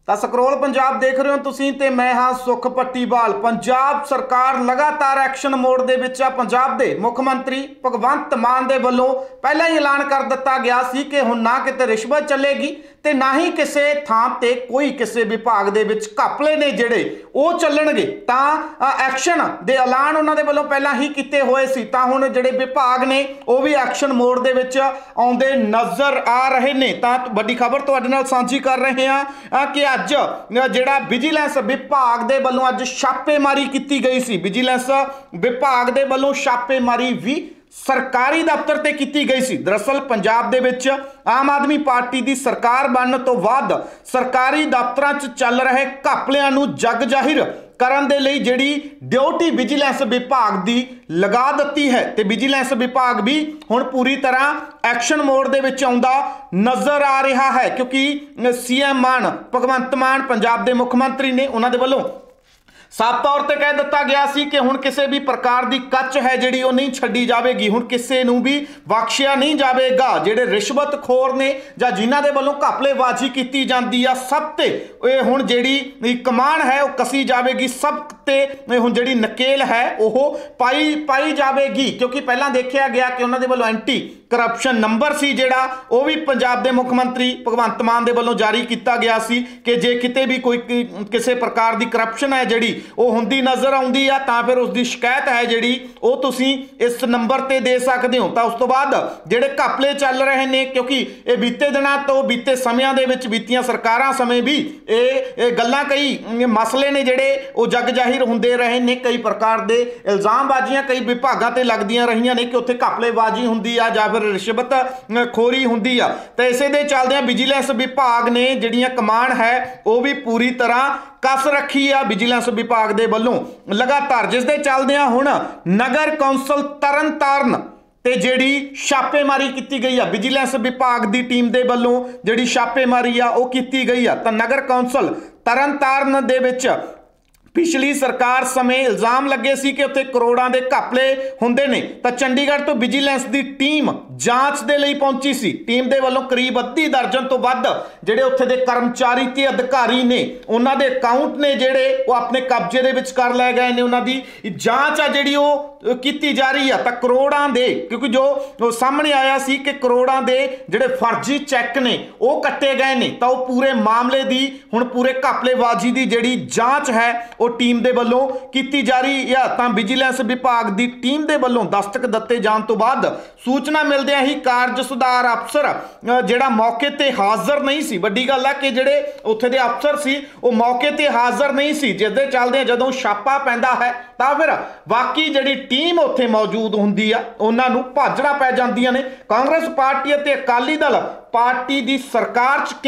ਤਾਂ ਸਕਰੋਲ ਪੰਜਾਬ ਦੇਖ ਰਹੇ ਹੋ ਤੁਸੀਂ ਤੇ ਮੈਂ ਹਾਂ ਸੁਖ ਪੱਟੀਵਾਲ। ਪੰਜਾਬ ਸਰਕਾਰ ਲਗਾਤਾਰ ਐਕਸ਼ਨ ਮੋਡ ਦੇ ਵਿੱਚ ਆ। ਪੰਜਾਬ ਦੇ ਮੁੱਖ ਮੰਤਰੀ ਭਗਵੰਤ ਮਾਨ ਦੇ ਵੱਲੋਂ ਪਹਿਲਾਂ ਹੀ ਐਲਾਨ ਕਰ ਦਿੱਤਾ ਗਿਆ ਸੀ ਕਿ ਹੁਣ ਨਾ ਕਿਤੇ ਰਿਸ਼ਵਤ ਚੱਲੇਗੀ ਤੇ ਨਾ ਹੀ ਕਿਸੇ ਥਾਂ ਤੇ ਕੋਈ ਕਿਸੇ ਵਿਭਾਗ ਦੇ ਵਿੱਚ ਘਪਲੇ ਨੇ ਜਿਹੜੇ ਉਹ ਚੱਲਣਗੇ। ਤਾਂ ਐਕਸ਼ਨ ਦੇ ਐਲਾਨ ਉਹਨਾਂ ਦੇ ਵੱਲੋਂ ਪਹਿਲਾਂ ਹੀ ਕੀਤੇ ਹੋਏ ਸੀ, ਤਾਂ ਹੁਣ ਜਿਹੜੇ ਵਿਭਾਗ ਨੇ ਉਹ ਵੀ ਐਕਸ਼ਨ ਮੋਡ ਦੇ ਵਿੱਚ ਆਉਂਦੇ ਨਜ਼ਰ ਆ ਰਹੇ ਨੇ। ਤਾਂ ਵੱਡੀ ਖਬਰ ਤੁਹਾਡੇ ਨਾਲ ਸਾਂਝੀ ਕਰ ਰਹੇ ਹਾਂ ਕਿ ਅੱਜ ਜਿਹੜਾ ਵਿਜੀਲੈਂਸ ਵਿਭਾਗ ਦੇ ਵੱਲੋਂ ਅੱਜ ਛਾਪੇਮਾਰੀ ਕੀਤੀ ਗਈ ਸੀ। ਵਿਜੀਲੈਂਸ ਵਿਭਾਗ ਦੇ ਵੱਲੋਂ ਛਾਪੇਮਾਰੀ ਵੀ ਸਰਕਾਰੀ ਦਫ਼ਤਰ ਤੇ ਕੀਤੀ ਗਈ ਸੀ। ਦਰਅਸਲ ਪੰਜਾਬ ਦੇ ਵਿੱਚ ਆਮ ਆਦਮੀ ਪਾਰਟੀ ਦੀ ਸਰਕਾਰ ਬਣਨ ਤੋਂ ਬਾਅਦ ਸਰਕਾਰੀ ਦਫ਼ਤਰਾਂ 'ਚ ਚੱਲ ਰਹੇ ਘਪਲਿਆਂ ਨੂੰ ਜਗ ਜ਼ਾਹਿਰ ਕਰਨ ਦੇ ਲਈ ਜਿਹੜੀ ਡਿਊਟੀ ਵਿਜੀਲੈਂਸ ਵਿਭਾਗ ਦੀ ਲਗਾ ਦਿੱਤੀ ਹੈ ਤੇ ਵਿਜੀਲੈਂਸ ਵਿਭਾਗ ਵੀ ਹੁਣ ਪੂਰੀ ਤਰ੍ਹਾਂ ਐਕਸ਼ਨ ਮੋਡ ਦੇ ਵਿੱਚ ਆਉਂਦਾ ਨਜ਼ਰ ਆ ਰਿਹਾ ਹੈ, ਕਿਉਂਕਿ ਸੀਐਮ ਮਾਨ ਭਗਵੰਤ ਮਾਨ ਪੰਜਾਬ ਦੇ ਮੁੱਖ ਮੰਤਰੀ ਨੇ, ਉਹਨਾਂ ਦੇ ਵੱਲੋਂ ਸਾਫ਼ ਤੌਰ ਤੇ ਕਹਿ ਦਿੱਤਾ ਗਿਆ ਸੀ ਕਿ ਹੁਣ ਕਿਸੇ ਵੀ ਪ੍ਰਕਾਰ ਦੀ ਕੱਚ ਹੈ ਜਿਹੜੀ ਉਹ ਨਹੀਂ ਛੱਡੀ ਜਾਵੇਗੀ। ਹੁਣ ਕਿਸੇ ਨੂੰ ਵੀ ਬਖਸ਼ਿਆ ਨਹੀਂ ਜਾਵੇਗਾ। ਜਿਹੜੇ ਰਿਸ਼ਵਤਖੋਰ ਨੇ ਜਾਂ ਜਿਨ੍ਹਾਂ ਦੇ ਵੱਲੋਂ ਘਪਲੇਬਾਜ਼ੀ ਕੀਤੀ ਜਾਂਦੀ ਆ, ਸਭ ਤੇ ਇਹ ਹੁਣ ਜਿਹੜੀ ਕਮਾਨ ਹੈ ਉਹ ਕਸੀ ਜਾਵੇਗੀ। ਸਭ ਤੇ ਹੁਣ ਜਿਹੜੀ ਨਕੇਲ ਹੈ ਉਹ ਪਾਈ ਜਾਵੇਗੀ, ਕਿਉਂਕਿ ਪਹਿਲਾਂ ਦੇਖਿਆ ਗਿਆ ਕਿ ਉਹਨਾਂ ਦੇ ਵੱਲੋਂ ਐਂਟੀ ਕਰਪਸ਼ਨ ਨੰਬਰ ਸੀ ਜਿਹੜਾ ਉਹ ਵੀ ਪੰਜਾਬ ਦੇ ਮੁੱਖ ਮੰਤਰੀ ਭਗਵੰਤ ਮਾਨ ਦੇ ਵੱਲੋਂ ਜਾਰੀ ਕੀਤਾ ਗਿਆ ਸੀ ਕਿ ਜੇ ਕਿਤੇ ਵੀ ਕੋਈ ਕਿਸੇ ਪ੍ਰਕਾਰ ਦੀ ਕਰਪਸ਼ਨ ਹੈ ਜਿਹੜੀ ਉਹ ਹੁੰਦੀ ਨਜ਼ਰ ਆਉਂਦੀ ਆ ਤਾਂ ਫਿਰ ਉਸ ਦੀ ਸ਼ਿਕਾਇਤ ਹੈ ਜਿਹੜੀ ਉਹ ਤੁਸੀਂ ਇਸ ਨੰਬਰ ਤੇ ਦੇ ਸਕਦੇ ਹੋ। ਤਾਂ ਉਸ ਤੋਂ ਬਾਅਦ ਜਿਹੜੇ ਘਪਲੇ ਚੱਲ ਰਹੇ ਨੇ, ਕਿਉਂਕਿ ਇਹ ਬੀਤੇ ਦਿਨਾਂ ਤੋਂ ਬੀਤੇ ਸਮਿਆਂ ਦੇ ਵਿੱਚ ਬੀਤੀਆਂ ਸਰਕਾਰਾਂ ਸਮੇਂ ਵੀ ਇਹ ਗੱਲਾਂ ਕਈ ਮਸਲੇ ਨੇ ਜਿਹੜੇ ਉਹ ਜਗ ਜ਼ਾਹਿਰ ਹੁੰਦੇ ਰਹੇ ਨੇ। ਕਈ ਪ੍ਰਕਾਰ ਦੇ ਇਲਜ਼ਾਮਬਾਜ਼ੀਆਂ ਕਈ ਵਿਭਾਗਾਂ ਤੇ ਲੱਗਦੀਆਂ ਰਹੀਆਂ ਨੇ ਕਿ ਉੱਥੇ ਘਪਲੇਬਾਜ਼ੀ ਹੁੰਦੀ ਆ ਜਾਂ ਫਿਰ ਰਿਸ਼ਵਤ ਖੋਰੀ ਹੁੰਦੀ ਆ। ਤਾਂ ਇਸੇ ਦੇ ਚੱਲਦਿਆਂ ਵਿਜੀਲੈਂਸ ਵਿਭਾਗ ਨੇ ਜਿਹੜੀਆਂ ਕਮਾਨ ਹੈ ਉਹ ਵੀ ਪੂਰੀ ਤਰ੍ਹਾਂ ਕਸ ਰੱਖੀ ਆ ਵਿਜੀਲੈਂਸ ਵਿਭਾਗ ਦੇ ਵੱਲੋਂ ਲਗਾਤਾਰ, ਜਿਸ ਦੇ ਚੱਲਦਿਆਂ ਹੁਣ ਨਗਰ ਕੌਂਸਲ ਤਰਨਤਾਰਨ ਤੇ ਜਿਹੜੀ ਛਾਪੇਮਾਰੀ ਕੀਤੀ ਗਈ ਆ ਵਿਜੀਲੈਂਸ ਵਿਭਾਗ ਦੀ ਟੀਮ ਦੇ ਵੱਲੋਂ ਜਿਹੜੀ ਛਾਪੇਮਾਰੀ ਆ ਉਹ ਕੀਤੀ ਗਈ ਆ। ਤਾਂ ਨਗਰ ਕੌਂਸਲ ਤਰਨਤਾਰਨ ਦੇ ਵਿੱਚ ਪਿਛਲੀ ਸਰਕਾਰ ਸਮੇਂ ਇਲਜ਼ਾਮ ਲੱਗੇ ਸੀ ਕਿ ਉੱਥੇ ਕਰੋੜਾਂ ਦੇ ਘਪਲੇ ਹੁੰਦੇ ਨੇ। ਤਾਂ ਚੰਡੀਗੜ੍ਹ ਤੋਂ ਵਿਜੀਲੈਂਸ ਦੀ ਟੀਮ ਜਾਂਚ ਦੇ ਲਈ ਪਹੁੰਚੀ ਸੀ। ਟੀਮ ਦੇ ਵੱਲੋਂ ਕਰੀਬ 30 ਦਰਜਨ ਤੋਂ ਵੱਧ ਜਿਹੜੇ ਉੱਥੇ ਦੇ ਕਰਮਚਾਰੀ ਤੇ ਅਧਿਕਾਰੀ ਨੇ, ਉਹਨਾਂ ਦੇ ਅਕਾਊਂਟ ਨੇ ਜਿਹੜੇ ਉਹ ਆਪਣੇ ਕਬਜ਼ੇ ਦੇ ਵਿੱਚ ਕਰ ਲਏ ਗਏ ਨੇ। ਉਹਨਾਂ ਦੀ ਜਾਂਚ ਆ ਜਿਹੜੀ ਉਹ ਕੀਤੀ ਜਾ ਰਹੀ ਆ। ਤਾਂ ਕਰੋੜਾਂ ਦੇ, ਕਿਉਂਕਿ ਜੋ ਸਾਹਮਣੇ ਆਇਆ ਸੀ ਕਿ ਕਰੋੜਾਂ ਦੇ ਜਿਹੜੇ ਫਰਜ਼ੀ ਚੈੱਕ ਨੇ ਉਹ ਕੱਟੇ ਗਏ ਨੇ। ਤਾਂ ਉਹ ਪੂਰੇ ਮਾਮਲੇ ਦੀ ਹੁਣ ਪੂਰੇ ਘਪਲੇਬਾਜ਼ੀ ਦੀ ਜਿਹੜੀ ਜਾਂਚ ਹੈ ਉਹ ਟੀਮ ਦੇ ਵੱਲੋਂ ਕੀਤੀ ਜਾ ਰਹੀ ਆ। ਤਾਂ ਵਿਜੀਲੈਂਸ ਵਿਭਾਗ ਦੀ ਟੀਮ ਦੇ ਵੱਲੋਂ ਦਸਤਕ ਦਿੱਤੇ ਜਾਣ ਤੋਂ ਬਾਅਦ ਸੂਚਨਾ ਮਿਲਦਿਆਂ ਹੀ ਕਾਰਜ ਸੁਧਾਰ ਅਫਸਰ ਜਿਹੜਾ ਮੌਕੇ ਤੇ ਹਾਜ਼ਰ ਨਹੀਂ ਸੀ। ਵੱਡੀ ਗੱਲ ਹੈ ਕਿ ਜਿਹੜੇ ਉੱਥੇ ਦੇ ਅਫਸਰ ਸੀ ਉਹ ਮੌਕੇ ਤੇ ਹਾਜ਼ਰ ਨਹੀਂ ਸੀ, ਜਿਸ ਦੇ ਚੱਲਦੇ ਜਦੋਂ ਛਾਪਾ ਪੈਂਦਾ ਹੈ ਤਾਂ ਫਿਰ ਬਾਕੀ ਜਿਹੜੀ ਟੀਮ ਉੱਥੇ ਮੌਜੂਦ ਹੁੰਦੀ ਆ ਉਹਨਾਂ ਨੂੰ ਭਾਜੜਾ ਪੈ ਜਾਂਦੀਆਂ ਨੇ। ਕਾਂਗਰਸ ਪਾਰਟੀ ਅਤੇ ਅਕਾਲੀ ਦਲ ਪਾਰਟੀ ਦੀ ਸਰਕਾਰ 'ਚ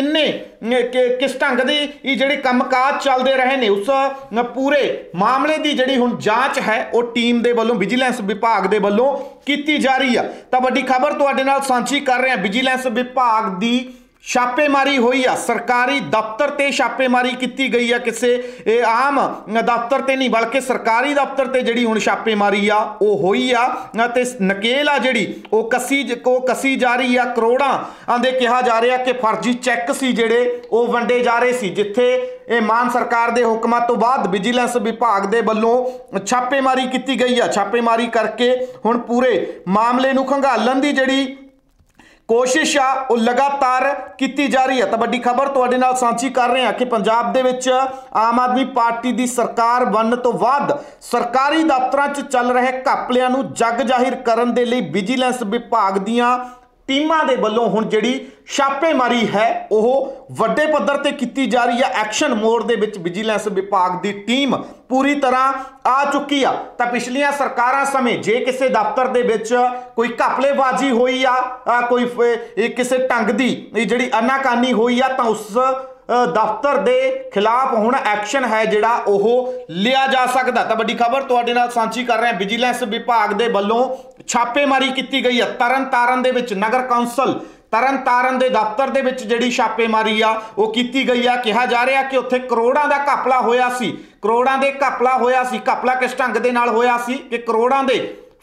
ਕਿਸ ਢੰਗ ਦੀ ਜਿਹੜੇ ਕੰਮਕਾਜ ਚੱਲਦੇ ਰਹੇ ਨੇ ਉਸ ਪੂਰੇ ਮਾਮਲੇ ਦੀ ਜਿਹੜੀ ਹੁਣ ਜਾਂਚ ਹੈ ਉਹ ਟੀਮ ਦੇ ਵੱਲੋਂ ਵਿਜੀਲੈਂਸ ਵਿਭਾਗ ਦੇ ਵੱਲੋਂ ਕੀਤੀ ਜਾ ਰਹੀ ਆ। ਤਾਂ ਵੱਡੀ ਖਬਰ ਤੁਹਾਡੇ ਨਾਲ ਸਾਂਝੀ ਕਰ ਰਹੇ ਹਾਂ। ਵਿਜੀਲੈਂਸ ਵਿਭਾਗ ਦੀ ਛਾਪੇਮਾਰੀ ਹੋਈ ਆ, ਸਰਕਾਰੀ ਦਫ਼ਤਰ ਤੇ ਛਾਪੇਮਾਰੀ ਕੀਤੀ ਗਈ ਆ। ਕਿਸੇ ਆਮ ਦਫ਼ਤਰ ਤੇ ਨਹੀਂ ਬਲਕਿ ਸਰਕਾਰੀ ਦਫ਼ਤਰ ਤੇ ਜਿਹੜੀ ਹੁਣ ਛਾਪੇਮਾਰੀ ਆ ਉਹ ਹੋਈ ਆ ਤੇ ਨਕੇਲ ਆ ਜਿਹੜੀ ਉਹ ਕਸੀ ਜਾ ਰਹੀ ਆ। ਕਰੋੜਾਂ ਦੇ ਕਿਹਾ ਜਾ ਰਿਹਾ ਕਿ ਫਰਜ਼ੀ ਚੈੱਕ ਸੀ ਜਿਹੜੇ ਉਹ ਵੰਡੇ ਜਾ ਰਹੇ ਸੀ। ਜਿੱਥੇ ਇਹ ਮਾਨ ਸਰਕਾਰ ਦੇ ਹੁਕਮਾਂ ਤੋਂ ਬਾਅਦ ਵਿਜੀਲੈਂਸ ਵਿਭਾਗ ਦੇ ਵੱਲੋਂ ਛਾਪੇਮਾਰੀ ਕੀਤੀ ਗਈ ਆ। ਛਾਪੇਮਾਰੀ ਕਰਕੇ ਹੁਣ ਪੂਰੇ ਮਾਮਲੇ ਨੂੰ ਖੰਗਾਲਣ ਦੀ ਜਿਹੜੀ ਕੋਸ਼ਿਸ਼ ਆ ਉਹ ਲਗਾਤਾਰ ਕੀਤੀ ਜਾ ਰਹੀ ਹੈ। ਤਾਂ ਵੱਡੀ ਖਬਰ ਤੁਹਾਡੇ ਨਾਲ ਸਾਂਝੀ ਕਰ ਰਹੇ ਹਾਂ ਕਿ ਪੰਜਾਬ ਦੇ ਵਿੱਚ ਆਮ ਆਦਮੀ ਪਾਰਟੀ ਦੀ ਸਰਕਾਰ ਬਣਨ ਤੋਂ ਬਾਅਦ ਸਰਕਾਰੀ ਦਫ਼ਤਰਾਂ 'ਚ ਚੱਲ ਰਹੇ ਘਪਲਿਆਂ ਨੂੰ ਜਗ ਜ਼ਾਹਿਰ ਕਰਨ ਦੇ ਲਈ ਵਿਜੀਲੈਂਸ ਵਿਭਾਗ ਦੀਆਂ ਟੀਮਾਂ ਦੇ ਵੱਲੋਂ ਹੁਣ ਜਿਹੜੀ ਛਾਪੇਮਾਰੀ ਹੈ ਉਹ ਵੱਡੇ ਪੱਧਰ ਤੇ ਕੀਤੀ ਜਾ ਰਹੀ ਹੈ। ਐਕਸ਼ਨ ਮੋਡ ਦੇ ਵਿੱਚ ਵਿਜੀਲੈਂਸ ਵਿਭਾਗ ਦੀ ਟੀਮ ਪੂਰੀ ਤਰ੍ਹਾਂ ਆ ਚੁੱਕੀ ਆ। ਤਾਂ ਪਿਛਲੀਆਂ ਸਰਕਾਰਾਂ ਸਮੇਂ ਜੇ ਕਿਸੇ ਦਫ਼ਤਰ ਦੇ ਵਿੱਚ ਕੋਈ ਘਪਲੇਬਾਜ਼ੀ ਹੋਈ ਆ, ਕੋਈ ਕਿਸੇ ਢੰਗ ਦੀ ਜਿਹੜੀ ਅਨਾਕਾਨੀ ਹੋਈ ਆ ਤਾਂ ਉਸ ਦਫ਼ਤਰ ਦੇ ਖਿਲਾਫ ਹੁਣ ਐਕਸ਼ਨ ਹੈ ਜਿਹੜਾ ਉਹ ਲਿਆ ਜਾ ਸਕਦਾ। ਤਾਂ ਵੱਡੀ ਖਬਰ ਤੁਹਾਡੇ ਨਾਲ ਸਾਂਝੀ ਕਰ ਰਹੇ ਹਾਂ। ਵਿਜੀਲੈਂਸ ਵਿਭਾਗ ਦੇ ਵੱਲੋਂ ਛਾਪੇਮਾਰੀ ਕੀਤੀ ਗਈ ਹੈ ਤਰਨਤਾਰਨ ਦੇ ਵਿੱਚ। ਨਗਰ ਕੌਂਸਲ ਤਰਨਤਾਰਨ ਦੇ ਦਫ਼ਤਰ ਦੇ ਵਿੱਚ ਜਿਹੜੀ ਛਾਪੇਮਾਰੀ ਆ ਉਹ ਕੀਤੀ ਗਈ ਆ। ਕਿਹਾ ਜਾ ਰਿਹਾ ਕਿ ਉੱਥੇ ਕਰੋੜਾਂ ਦਾ ਘਪਲਾ ਹੋਇਆ ਸੀ। ਕਰੋੜਾਂ ਦੇ ਘਪਲਾ ਹੋਇਆ ਸੀ। ਘਪਲਾ ਕਿਸ ਢੰਗ ਦੇ ਨਾਲ ਹੋਇਆ ਸੀ ਕਿ ਕਰੋੜਾਂ ਦੇ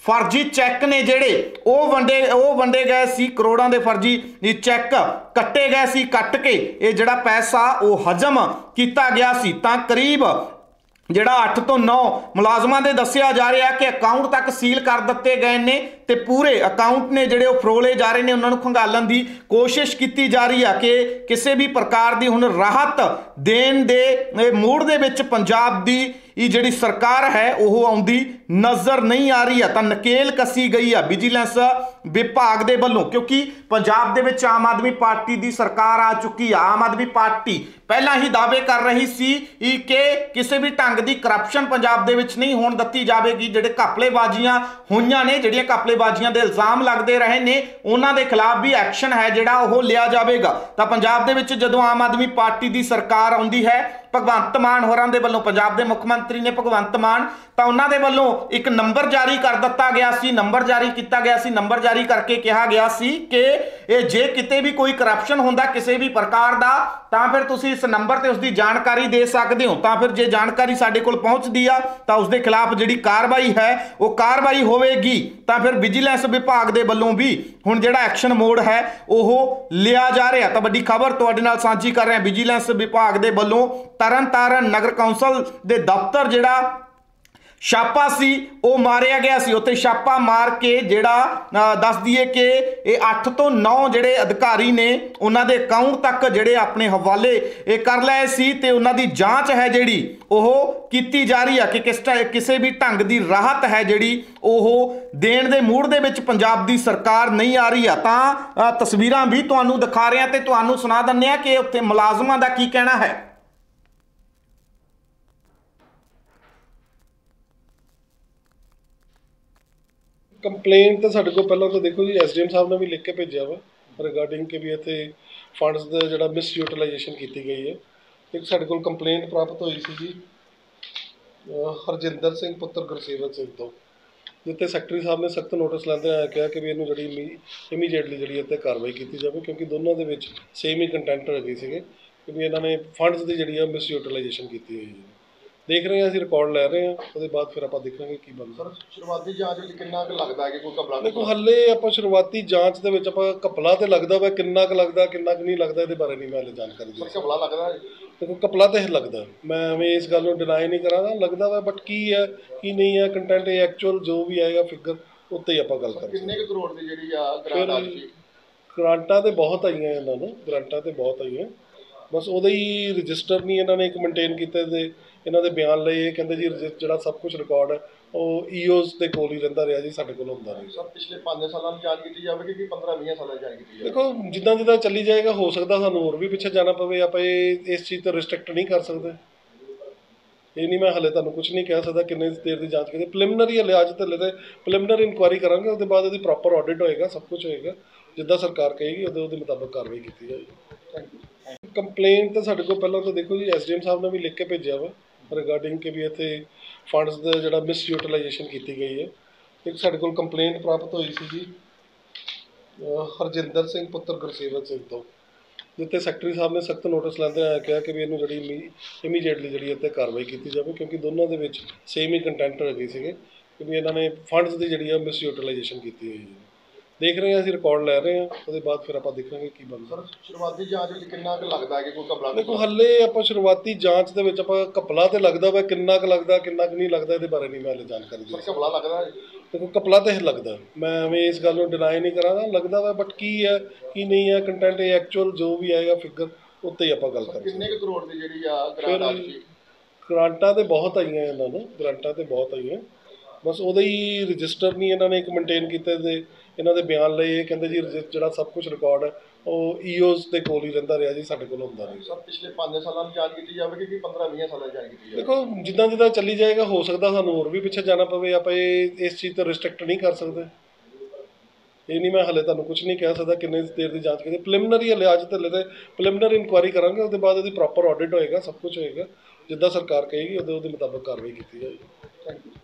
फर्जी चैक ने ਜਿਹੜੇ ਉਹ ਵੰਡੇ ਗਏ ਸੀ। ਕਰੋੜਾਂ ਦੇ ਫਰਜੀ ਚੈੱਕ ਕੱਟੇ ਗਏ ਸੀ। ਕੱਟ ਕੇ ਇਹ ਜਿਹੜਾ ਪੈਸਾ ਉਹ ਹਜਮ ਕੀਤਾ ਗਿਆ ਸੀ। ਤਾਂ ਕਰੀਬ ਜਿਹੜਾ 8 ਤੋਂ 9 ਮੁਲਾਜ਼ਮਾਂ ਦੇ ਦੱਸਿਆ ਜਾ ਰਿਹਾ ਕਿ ਅਕਾਊਂਟ ਤੱਕ ਸੀਲ ਕਰ ਦਿੱਤੇ ਗਏ ਨੇ ਤੇ ਪੂਰੇ ਅਕਾਊਂਟ ਨੇ ਜਿਹੜੇ ਉਹ ਫਰੋਲੇ ਜਾ ਰਹੇ ਨੇ। ਉਹਨਾਂ ਨੂੰ ਖੰਗਾਲਣ ਦੀ ਕੋਸ਼ਿਸ਼ ਕੀਤੀ ਜਾ ਰਹੀ ਆ ਕਿ ਕਿਸੇ ਵੀ ਪ੍ਰਕਾਰ ਦੀ ਹੁਣ ਰਾਹਤ ਦੇਣ ਦੇ ਮੂਡ ਦੇ ਵਿੱਚ ਪੰਜਾਬ ਦੀ ਇਹ ਜਿਹੜੀ ਸਰਕਾਰ ਹੈ ਉਹ ਆਉਂਦੀ ਨਜ਼ਰ ਨਹੀਂ ਆ ਰਹੀ ਆ। ਤਾਂ ਨਕੇਲ ਕੱਸੀ ਗਈ ਆ ਵਿਜੀਲੈਂਸ ਵਿਭਾਗ ਦੇ ਵੱਲੋਂ, ਕਿਉਂਕਿ ਪੰਜਾਬ ਦੇ ਵਿੱਚ ਆਮ ਆਦਮੀ ਪਾਰਟੀ ਦੀ ਸਰਕਾਰ ਆ ਚੁੱਕੀ ਆ। ਆਮ ਆਦਮੀ ਪਾਰਟੀ ਪਹਿਲਾਂ ਹੀ ਦਾਅਵੇ ਕਰ ਰਹੀ ਸੀ ਕਿ ਕਿਸੇ ਵੀ ਢੰਗ ਦੀ ਕਰਪਸ਼ਨ ਪੰਜਾਬ ਦੇ ਵਿੱਚ ਨਹੀਂ ਹੋਣ ਦਿੱਤੀ ਜਾਵੇਗੀ। ਜਿਹੜੇ ਘਪਲੇਬਾਜ਼ੀਆਂ ਹੋਈਆਂ ਨੇ, ਜਿਹੜੀਆਂ ਘਪਲੇਬਾਜ਼ੀਆਂ ਦੇ ਇਲਜ਼ਾਮ ਲੱਗਦੇ ਰਹੇ ਨੇ, ਉਹਨਾਂ ਦੇ ਖਿਲਾਫ ਵੀ ਐਕਸ਼ਨ ਹੈ ਜਿਹੜਾ ਉਹ ਲਿਆ ਜਾਵੇਗਾ। ਤਾਂ ਪੰਜਾਬ ਦੇ ਵਿੱਚ ਜਦੋਂ ਆਮ ਆਦਮੀ ਪਾਰਟੀ ਦੀ ਸਰਕਾਰ ਆਉਂਦੀ ਹੈ, ਭਗਵੰਤ ਮਾਨ ਹੋਰਾਂ ਦੇ ਵੱਲੋਂ, ਪੰਜਾਬ ਦੇ ਮੁੱਖ ਮੰਤਰੀ ਨੇ ਭਗਵੰਤ ਮਾਨ, ਤਾਂ ਉਹਨਾਂ ਦੇ ਵੱਲੋਂ ਇੱਕ ਨੰਬਰ ਜਾਰੀ ਕਰ ਦਿੱਤਾ ਗਿਆ ਸੀ। ਨੰਬਰ ਜਾਰੀ ਕੀਤਾ ਗਿਆ ਸੀ। ਨੰਬਰ ਜਾਰੀ ਕਰਕੇ ਕਿਹਾ ਗਿਆ ਸੀ ਕਿ ਇਹ ਜੇ ਕਿਤੇ ਵੀ ਕੋਈ ਕਰਪਸ਼ਨ ਹੁੰਦਾ ਕਿਸੇ ਵੀ ਪ੍ਰਕਾਰ ਦਾ, ਤਾਂ ਫਿਰ ਤੁਸੀਂ ਇਸ ਨੰਬਰ ਤੇ ਉਸ ਦੀ ਜਾਣਕਾਰੀ ਦੇ ਸਕਦੇ ਹੋ। ਤਾਂ ਫਿਰ ਜੇ ਜਾਣਕਾਰੀ ਸਾਡੇ ਕੋਲ ਪਹੁੰਚਦੀ ਆ ਤਾਂ ਉਸ ਦੇ ਖਿਲਾਫ ਜਿਹੜੀ ਕਾਰਵਾਈ ਹੈ ਉਹ ਕਾਰਵਾਈ ਹੋਵੇਗੀ। ਤਾਂ ਫਿਰ ਵਿਜੀਲੈਂਸ ਵਿਭਾਗ ਦੇ ਵੱਲੋਂ ਵੀ ਹੁਣ ਜਿਹੜਾ ਐਕਸ਼ਨ ਮੋਡ ਹੈ ਉਹ ਲਿਆ ਜਾ ਰਿਹਾ। ਤਾਂ ਵੱਡੀ ਖਬਰ ਤੁਹਾਡੇ ਨਾਲ ਸਾਂਝੀ ਕਰ ਰਹੇ ਹਾਂ। ਵਿਜੀਲੈਂਸ ਵਿਭਾਗ ਦੇ ਵੱਲੋਂ ਤਰਨਤਾਰਨ ਨਗਰ ਕੌਂਸਲ ਦੇ ਦਫ਼ਤਰ ਜਿਹੜਾ ਛਾਪਾ ਸੀ ਉਹ ਮਾਰਿਆ ਗਿਆ ਸੀ। ਉੱਥੇ ਛਾਪਾ ਮਾਰ ਕੇ ਜਿਹੜਾ ਦੱਸ ਦਈਏ ਕਿ ਇਹ 8 ਤੋਂ 9 ਜਿਹੜੇ ਅਧਿਕਾਰੀ ਨੇ ਉਹਨਾਂ ਦੇ ਅਕਾਊਂਟ ਤੱਕ ਜਿਹੜੇ ਆਪਣੇ ਹਵਾਲੇ ਇਹ ਕਰ ਲਏ ਸੀ ਤੇ ਉਹਨਾਂ ਦੀ ਜਾਂਚ ਹੈ ਜਿਹੜੀ ਉਹ ਕੀਤੀ ਜਾ ਰਹੀ ਆ ਕਿ ਕਿਸੇ ਵੀ ਢੰਗ ਦੀ ਰਾਹਤ ਹੈ ਜਿਹੜੀ ਉਹ ਦੇਣ ਦੇ ਮੂਡ ਦੇ ਵਿੱਚ ਪੰਜਾਬ ਦੀ ਸਰਕਾਰ ਨਹੀਂ ਆ ਰਹੀ ਆ। ਤਾਂ ਤਸਵੀਰਾਂ ਵੀ ਤੁਹਾਨੂੰ ਦਿਖਾ ਰਹੇ ਹਾਂ ਤੇ ਤੁਹਾਨੂੰ ਸੁਣਾ ਦਿੰਦੇ ਆ ਕਿ ਉੱਥੇ ਮੁਲਾਜ਼ਮਾਂ ਦਾ ਕੀ ਕਹਿਣਾ ਹੈ। ਕੰਪਲੇਂਟ ਤਾਂ ਸਾਡੇ ਕੋਲ ਪਹਿਲਾਂ ਤਾਂ ਦੇਖੋ ਜੀ ਐਸਡੀਐਮ ਸਾਹਿਬ ਨੇ ਵੀ ਲਿਖ ਕੇ ਭੇਜਿਆ ਵਾ ਰਿਗਾਰਡਿੰਗ ਕਿ ਵੀ ਇੱਥੇ ਫੰਡਸ ਦਾ ਜਿਹੜਾ ਮਿਸ ਯੂਟੀਲਾਈਜੇਸ਼ਨ ਕੀਤੀ ਗਈ ਹੈ। ਇੱਕ ਸਾਡੇ ਕੋਲ ਕੰਪਲੇਂਟ ਪ੍ਰਾਪਤ ਹੋਈ ਸੀ ਜੀ ਹਰਜਿੰਦਰ ਸਿੰਘ ਪੁੱਤਰ ਗੁਰਸੇਵਕ ਸਿੰਘ ਤੋਂ, ਜਿੱਥੇ ਸੈਕਟਰੀ ਸਾਹਿਬ ਨੇ ਸਖਤ ਨੋਟਿਸ ਲੈਂਦੇ ਹੋਏ ਕਿਹਾ ਕਿ ਵੀ ਇਹਨੂੰ ਜਿਹੜੀ ਇਮੀਡੀਏਟਲੀ ਜਿਹੜੀ ਇੱਥੇ ਕਾਰਵਾਈ ਕੀਤੀ ਜਾਵੇ, ਕਿਉਂਕਿ ਦੋਨਾਂ ਦੇ ਵਿੱਚ ਸੇਮ ਹੀ ਕੰਟੈਂਟ ਹੈਗੇ ਸੀਗੇ ਕਿ ਵੀ ਇਹਨਾਂ ਨੇ ਫੰਡਸ ਦੀ ਜਿਹੜੀ ਆ ਮਿਸ ਯੂਟੀਲਾਈਜੇਸ਼ਨ ਕੀਤੀ ਹੋਈ ਹੈ। ਦੇਖ ਰਹੇ ਹਾਂ, ਅਸੀਂ ਰਿਕਾਰਡ ਲੈ ਰਹੇ ਹਾਂ, ਉਹਦੇ ਬਾਅਦ ਫਿਰ ਆਪਾਂ ਦੇਖਾਂਗੇ ਕੀ ਬਣਦਾ। ਸਰ ਸ਼ੁਰੂਆਤੀ ਜਾਂਚ ਵਿੱਚ ਕਿੰਨਾ ਕੁ ਲੱਗਦਾ ਹੈ ਕਿ ਕੋਈ ਘਪਲਾ? ਦੇਖੋ ਹੱਲੇ ਆਪਾਂ ਸ਼ੁਰੂਆਤੀ ਜਾਂਚ ਦੇ ਵਿੱਚ ਆਪਾਂ ਘਪਲਾ ਤੇ ਲੱਗਦਾ ਵਾ, ਕਿੰਨਾ ਕੁ ਲੱਗਦਾ ਕਿੰਨਾ ਕੁ ਨਹੀਂ ਲੱਗਦਾ ਇਹਦੇ ਬਾਰੇ ਨਹੀਂ ਮੈਂ ਹਲੇ ਜਾਣਕਾਰੀ ਦੇ। ਘਪਲਾ ਲੱਗਦਾ ਹੈ? ਦੇਖੋ ਘਪਲਾ ਤਾਂ ਇਹ ਲੱਗਦਾ, ਮੈਂ ਐਵੇਂ ਇਸ ਗੱਲ ਨੂੰ ਡਿਨਾਈ ਨਹੀਂ ਕਰਾਂਗਾ, ਲੱਗਦਾ ਵਾ, ਬਟ ਕੀ ਹੈ ਕੀ ਨਹੀਂ ਹੈ ਕੰਟੈਂਟ ਇਹ ਐਕਚੁਅਲ ਜੋ ਵੀ ਆਏਗਾ ਫਿਗਰ ਉੱਤੇ ਹੀ ਆਪਾਂ ਗੱਲ ਕਰਾਂਗੇ। ਕਿੰਨੇ ਕੁ ਕਰੋੜ ਦੀ ਜਿਹੜੀ ਆ ਗ੍ਰਾਂਟਾਂ ਤੇ ਬਹੁਤ ਆਈਆਂ ਇਹਨਾਂ ਨੂੰ, ਗ੍ਰਾਂਟਾਂ ਤੇ ਬਹੁਤ ਆਈਆਂ, ਬਸ ਉਹਦੇ ਹੀ ਰਜਿਸਟਰ ਨਹੀਂ ਇਹਨਾਂ ਨੇ ਇੱਕ ਮੇਨਟੇਨ ਕੀਤੇ ਤੇ ਇਹਨਾਂ ਦੇ ਬਿਆਨ ਲਈ ਇਹ ਕਹਿੰਦੇ ਜੀ ਜਿਹੜਾ ਸਭ ਕੁਝ ਰਿਕਾਰਡ ਹੈ ਉਹ ਈਓਜ਼ ਦੇ ਕੋਲ ਹੀ ਰਹਿੰਦਾ ਰਿਹਾ ਜੀ, ਸਾਡੇ ਕੋਲ ਹੁੰਦਾ ਨਹੀਂ। ਸਰ ਪਿਛਲੇ 5 ਸਾਲਾਂ ਦੀ ਜਾਂਚ ਕੀਤੀ ਜਾਵੇਗੀ ਕਿ 15-20 ਸਾਲਾਂ ਦੀ ਜਾਂਚ ਕੀਤੀ ਜਾਵੇਗੀ? ਦੇਖੋ ਜਿੱਦਾਂ ਜਿੱਦਾਂ ਚੱਲੀ ਜਾਏਗਾ, ਹੋ ਸਕਦਾ ਸਾਨੂੰ ਹੋਰ ਵੀ ਪਿੱਛੇ ਜਾਣਾ ਪਵੇ, ਆਪਾਂ ਇਸ ਚੀਜ਼ ਤੋਂ ਰਿਸਟ੍ਰਿਕਟ ਨਹੀਂ ਕਰ ਸਕਦੇ। ਇਹ ਨਹੀਂ ਮੈਂ ਹਲੇ ਤੁਹਾਨੂੰ ਕੁਝ ਨਹੀਂ ਕਹਿ ਸਕਦਾ ਕਿੰਨੇ ਦੇਰ ਦੀ ਜਾਂਚ ਕੀਤੀ। ਪ੍ਰੀਲਿਮਿਨਰੀ ਹਲੇ ਅੱਜ ਤੇ ਪ੍ਰੀਲਿਮਿਨਰੀ ਇਨਕੁਆਇਰੀ ਕਰਾਂਗੇ, ਉਹਦੇ ਬਾਅਦ ਉਹਦੀ ਪ੍ਰੋਪਰ ਆਡਿਟ ਹੋਏਗਾ, ਸਭ ਕੁਝ ਹੋਏਗਾ, ਜਿੱਦਾਂ ਸਰਕਾਰ ਕਹੇਗੀ ਉਹਦੇ ਮੁਤਾਬਕ ਕਾਰਵਾਈ ਕੀਤੀ ਜਾਏਗੀ। ਕੰਪਲੇਂਟ ਤਾਂ ਸਾਡੇ ਕੋਲ ਪਹਿਲਾਂ ਤਾਂ ਦੇਖੋ ਜੀ ਐਸਡੀਐਮ ਸਾਹਿਬ ਨੇ ਵੀ ਲਿਖ ਕੇ ਭੇਜਿਆ ਵਾ ਰਿਗਾਰਡਿੰਗ ਕਿ ਵੀ ਇੱਥੇ ਫੰਡਸ ਦਾ ਜਿਹੜਾ ਮਿਸ ਯੂਟੀਲਾਈਜੇਸ਼ਨ ਕੀਤੀ ਗਈ ਹੈ। ਇੱਕ ਸਾਡੇ ਕੋਲ ਕੰਪਲੇਂਟ ਪ੍ਰਾਪਤ ਹੋਈ ਸੀ ਜੀ ਹਰਜਿੰਦਰ ਸਿੰਘ ਪੁੱਤਰ ਗੁਰਸੇਵਕ ਸਿੰਘ ਤੋਂ, ਜਿੱਥੇ ਸੈਕਟਰੀ ਸਾਹਿਬ ਨੇ ਸਖਤ ਨੋਟਿਸ ਲੈਂਦੇ ਹੋਏ ਕਿਹਾ ਕਿ ਵੀ ਇਹਨੂੰ ਜਿਹੜੀ ਇਮੀਡੀਏਟਲੀ ਜਿਹੜੀ ਇੱਥੇ ਕਾਰਵਾਈ ਕੀਤੀ ਜਾਵੇ, ਕਿਉਂਕਿ ਦੋਨਾਂ ਦੇ ਵਿੱਚ ਸੇਮ ਹੀ ਕੰਟੈਂਟ ਹੈਗੇ ਸੀਗੇ ਕਿ ਵੀ ਇਹਨਾਂ ਨੇ ਫੰਡਸ ਦੀ ਜਿਹੜੀ ਆ ਮਿਸ ਯੂਟੀਲਾਈਜੇਸ਼ਨ ਕੀਤੀ ਹੋਈ ਹੈ। ਦੇਖ ਰਹੇ ਹਾਂ, ਅਸੀਂ ਰਿਕਾਰਡ ਲੈ ਰਹੇ ਹਾਂ, ਉਹਦੇ ਬਾਅਦ ਫਿਰ ਆਪਾਂ ਦੇਖਾਂਗੇ ਕੀ ਬਣਦਾ। ਸਰ ਸ਼ੁਰੂਆਤੀ ਜਾਂਚ ਵਿੱਚ ਕਿੰਨਾ ਕੁ ਲੱਗਦਾ ਹੈ ਕਿ ਕੋਈ ਘਪਲਾ? ਦੇਖੋ ਹੱਲੇ ਆਪਾਂ ਸ਼ੁਰੂਆਤੀ ਜਾਂਚ ਦੇ ਵਿੱਚ ਆਪਾਂ ਘਪਲਾ ਤੇ ਲੱਗਦਾ ਵਾ, ਕਿੰਨਾ ਕੁ ਲੱਗਦਾ ਕਿੰਨਾ ਕੁ ਨਹੀਂ ਲੱਗਦਾ ਇਹਦੇ ਬਾਰੇ ਨਹੀਂ ਮੈਂ ਹਲੇ ਜਾਣਕਾਰੀ ਦੇ। ਘਪਲਾ ਲੱਗਦਾ ਹੈ? ਦੇਖੋ ਘਪਲਾ ਤਾਂ ਇਹ ਲੱਗਦਾ, ਮੈਂ ਐਵੇਂ ਇਸ ਗੱਲ ਨੂੰ ਡਿਨਾਈ ਨਹੀਂ ਕਰਾਂਗਾ, ਲੱਗਦਾ ਵਾ, ਬਟ ਕੀ ਹੈ ਕੀ ਨਹੀਂ ਹੈ ਕੰਟੈਂਟ ਇਹ ਐਕਚੁਅਲ ਜੋ ਵੀ ਆਏਗਾ ਫਿਗਰ ਉੱਤੇ ਹੀ ਆਪਾਂ ਗੱਲ ਕਰਾਂਗੇ। ਕਿੰਨੇ ਕੁ ਕਰੋੜ ਦੀ ਜਿਹੜੀ ਆ ਗ੍ਰਾਂਟਾਂ ਤੇ ਬਹੁਤ ਆਈਆਂ ਇਹਨਾਂ ਨੂੰ, ਗ੍ਰਾਂਟਾਂ ਤੇ ਬਹੁਤ ਆਈਆਂ, ਬਸ ਉਹਦੇ ਹੀ ਰਜਿਸਟਰ ਨਹੀਂ ਇਹਨਾਂ ਨੇ ਇੱਕ ਮੇਨਟੇਨ ਕੀਤੇ ਤੇ ਇਹਨਾਂ ਦੇ ਬਿਆਨ ਲਈ ਇਹ ਕਹਿੰਦੇ ਜੀ ਜਿਹੜਾ ਸਭ ਕੁਝ ਰਿਕਾਰਡ ਹੈ ਉਹ ਈਓਜ਼ ਦੇ ਕੋਲ ਹੀ ਰਹਿੰਦਾ ਰਿਹਾ ਜੀ, ਸਾਡੇ ਕੋਲ ਹੁੰਦਾ ਨਹੀਂ। ਸਰ ਪਿਛਲੇ 5 ਸਾਲਾਂ ਦੀ ਜਾਂਚ ਕੀਤੀ ਜਾਵੇਗੀ ਕਿ 15-20 ਸਾਲਾਂ ਦੀ ਜਾਂਚ ਕੀਤੀ ਜਾਵੇਗੀ? ਦੇਖੋ ਜਿੱਦਾਂ ਜਿੱਦਾਂ ਚੱਲੀ ਜਾਏਗਾ, ਹੋ ਸਕਦਾ ਸਾਨੂੰ ਹੋਰ ਵੀ ਪਿੱਛੇ ਜਾਣਾ ਪਵੇ, ਆਪਾਂ ਇਸ ਚੀਜ਼ ਤੋਂ ਰਿਸਟ੍ਰਿਕਟ ਨਹੀਂ ਕਰ ਸਕਦੇ। ਇਹ ਨਹੀਂ ਮੈਂ ਹਲੇ ਤੁਹਾਨੂੰ ਕੁਝ ਨਹੀਂ ਕਹਿ ਸਕਦਾ ਕਿੰਨੇ ਦੇਰ ਦੀ ਜਾਂਚ ਕੀਤੀ। ਪ੍ਰੀਲਿਮਿਨਰੀ ਹਲੇ ਅੱਜ ਤੇ ਪ੍ਰੀਲਿਮਿਨਰੀ ਇਨਕੁਆਇਰੀ ਕਰਾਂਗੇ, ਉਹਦੇ ਬਾਅਦ ਉਹਦੀ ਪ੍ਰੋਪਰ ਆਡਿਟ ਹੋਏਗਾ, ਸਭ ਕੁਝ ਹੋਏਗਾ, ਜਿੱਦਾਂ ਸਰਕਾਰ ਕਹੇਗੀ ਉਹਦੇ ਮੁਤਾਬਕ ਕਾਰਵਾਈ ਕੀਤੀ ਜਾਏਗੀ। Thank you.